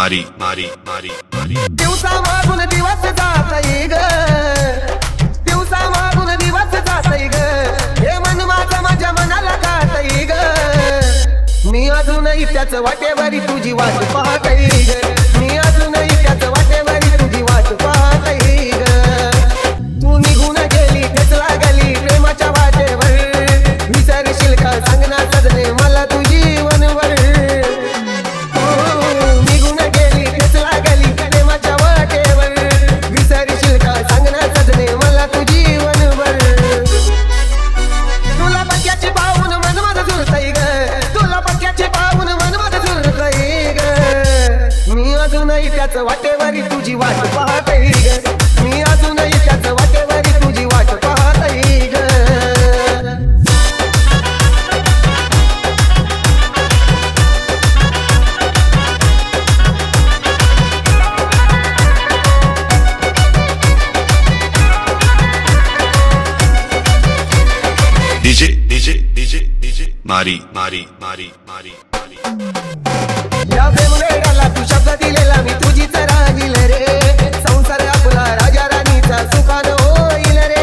मारी मारी मारी मारी दिवसा मागून दिवस जातई ग, दिवसा मागून दिवस जातई ग, हे मन माझं माझ्या मनाला खातई ग। मी अजूनही त्याच वाटेवरी तुझी वाट पाहतई ग, मी अजूनही त्याच वाटेवरी तुझी वाट पाहतई ग। तू निघून गेली तेच लागली प्रेमाच्या वाटेवर, विसरशील का सांग ना सजने मला तू जीवनभर। निघून गेली तेच लागली प्रेमाच्या वाटेवर, विसरशील का सांग ना सजने मला तू जीवनभर। तुला पक्याची पाहून मन माझं झुरतई ग, तुला पक्याची पाहून मन माझं झुरतई ग। मी अजूनही त्याच वाटेवरी तुझी वाट पाहतई ग, मी अजूनही त्याच वाटेवरी तुझी वाट पाहतई ग। डीजे डीजे डीजे डीजे मारी मारी मारी मारी मारी या प्रेमवेडाला तू शब्द दिलेला मी तुझीच राहील रे, संसार आपला राजा राणीचा सुखानं होईल रे।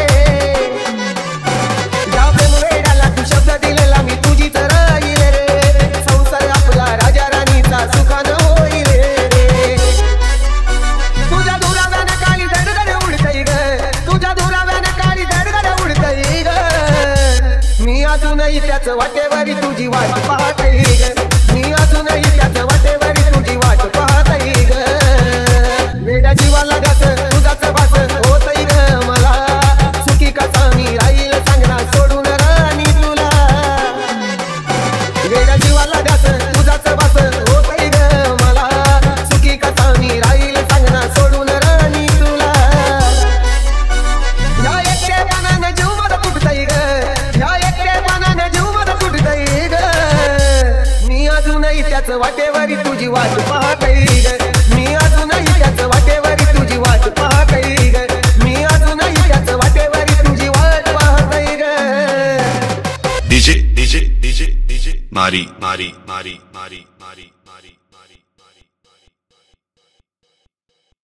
या प्रेमवेडाला तू शब्द दिलेला मी तुझीच राहील रे, संसार आपला राजा राणीचा सुखानं होईल रे। तुझ्या दुराव्यानं काळी दडदड उडतई ग, तुझ्या दुराव्यानं काळी दडदड उडतई ग। मी अजूनही त्याच वाटेवरी तुझी वाट पाहतई ग, मी अजूनही त्याच वाटेवरी तुझी वाट पाहतई ग। वेड्या जीवाला घास तुझाच भास होतई ग मला, सुखी कसा मी राहील सांगना सोडून राणी तुला। वेड्या जीवाला घास तुझाच भास होतई ग मला, सुखी कसा मी राहील सांगना सोडून राणी तुला। या एकटेपणानं जीव माझा तुटतई ग, या एकटेपणानं जीव माझा तुटतई ग। मी अजूनही त्याच वाटेवरी तुझी वाट पाहतई ग, मी अजूनही त्याच वाटेवरी तुझी वाट पाहतई ग, मी अजूनही त्याच वाटेवरी तुझी वाट पाहतई ग। डीजे डीजे डीजे डीजे मारी मारी मारी मारी मारी मारी मारी